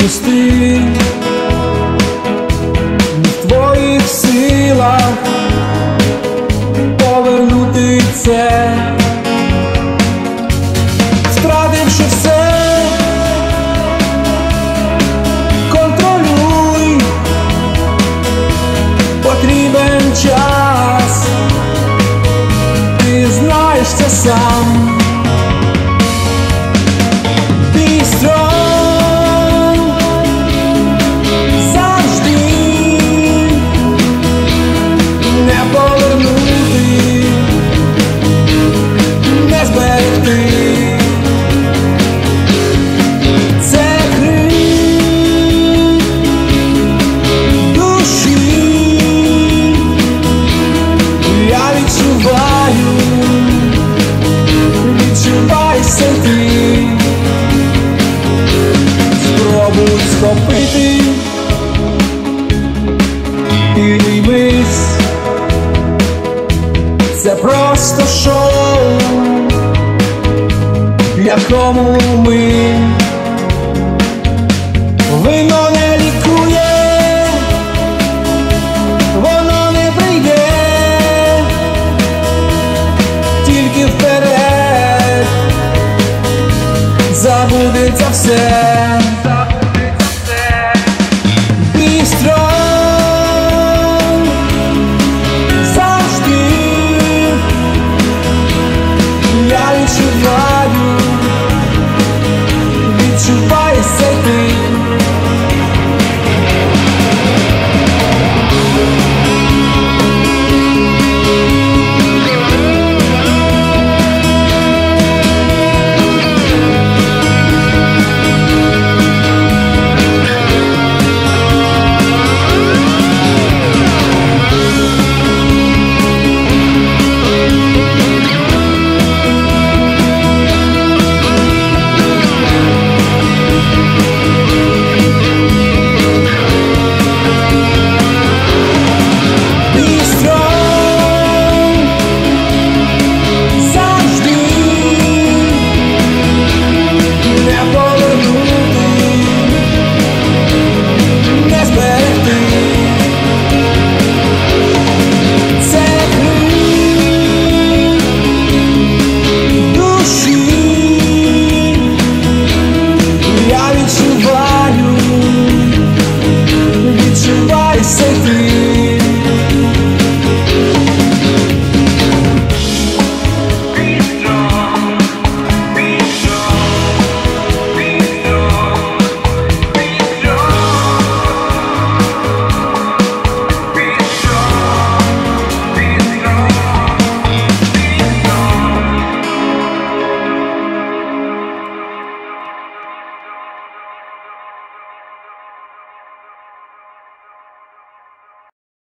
відпусти, не в твоїх силах повернути це, втративши все, контролюй, потрібен час, ти знаєш це сам. Be strong, завжди не повернути, не зберегти. Це крик душі, я відчуваю, відчувайся ти. Спробуй схопити, підіймись, це просто шоу, в якому ми. Вино не лікує, воно не прийде, тільки вперед забудеться все.